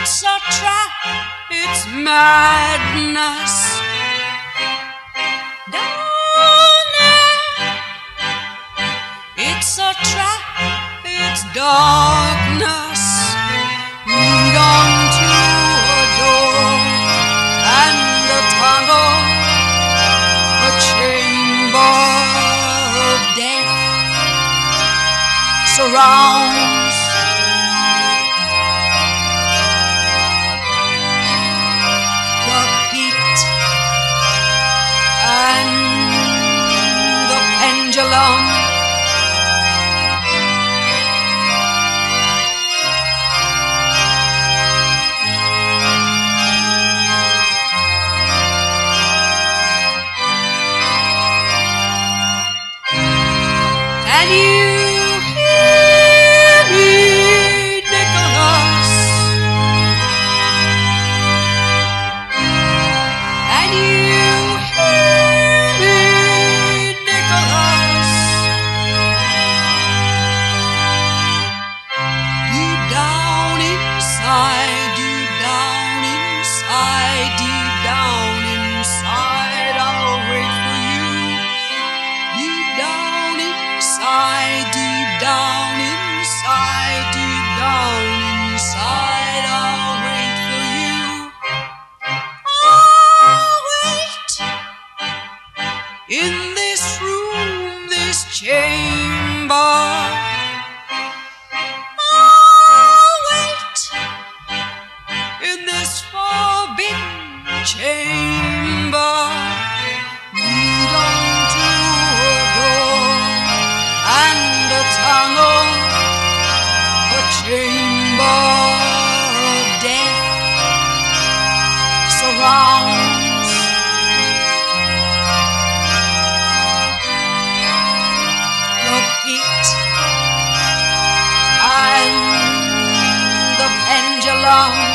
It's a trap, it's madness. Down there, it's a trap, it's darkness. Lead on to a door and a tunnel, a chamber of death surrounds. The pit and the pendulum. Can you hear me, Nicholas? Can you hear me, Nicholas? Deep down inside, deep down inside, deep down inside, I'll wait for you. Deep down inside, deep down inside, deep down inside, I'll wait for you. I'll wait in this room, this chamber. I'll wait in this forbidden chamber. Lead on to a door and a tunnel, a chamber of death surrounds. The pit and the pendulum.